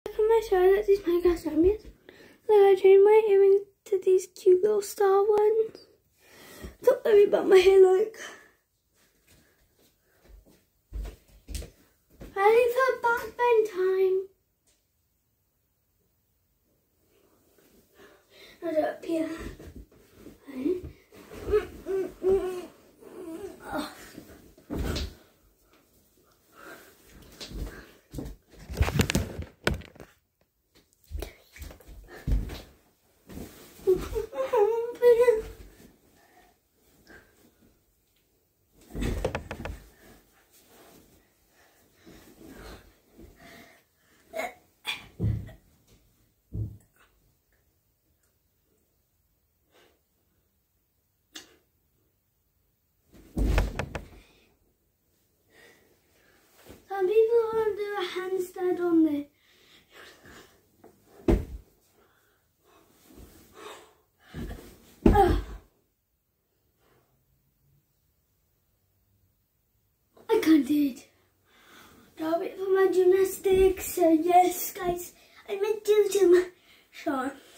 On my side, that's these Minecraft zombies. Then I changed my earrings to these cute little star ones. Don't worry about my hair, like. Ready for backbend time. I'll do it up here. Right. Oh. Some people want to do a handstand on there. I can't do it. I'll wait for my gymnastics. So yes, guys, I meant to do some short.